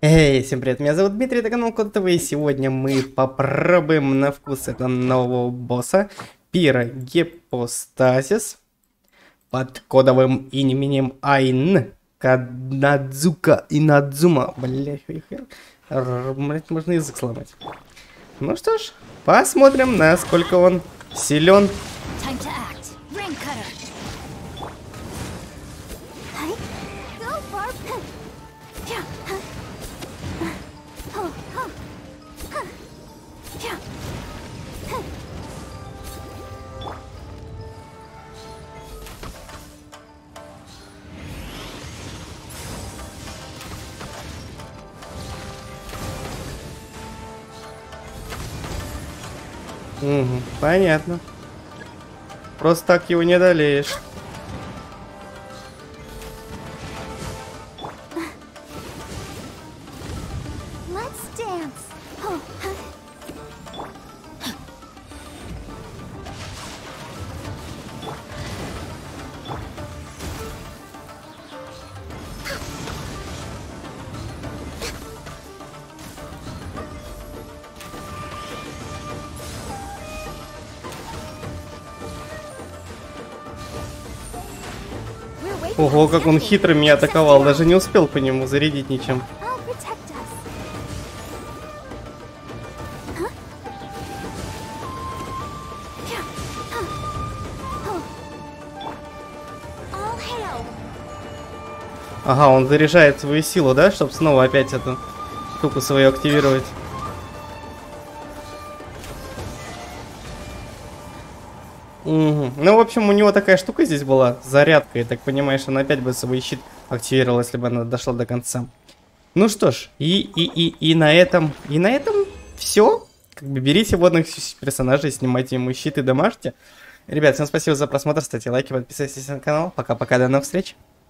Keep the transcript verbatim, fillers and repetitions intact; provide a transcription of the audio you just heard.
Эй, всем привет, меня зовут Дмитрий, это канал Код ТВ, и сегодня мы попробуем на вкус этого нового босса, Пирогипостазис, под кодовым именем Айн Каднадзука и Надзума. Блять, можно язык сломать. Ну что ж, посмотрим, насколько он силен. Угу, понятно. Просто так его не одолеешь. Ого, как он хитро меня атаковал, даже не успел по нему зарядить ничем. Ага, он заряжает свою силу, да, чтобы снова опять эту штуку свою активировать. Угу. Ну, в общем, у него такая штука здесь была, зарядка, и так понимаешь, он опять бы свой щит активировал, если бы она дошла до конца. Ну что ж, и, и, и, и на этом, и на этом все. Как бы берите водных персонажей, снимайте ему щиты, дамажьте. Ребят, всем спасибо за просмотр, ставьте лайки, подписывайтесь на канал. Пока-пока, до новых встреч.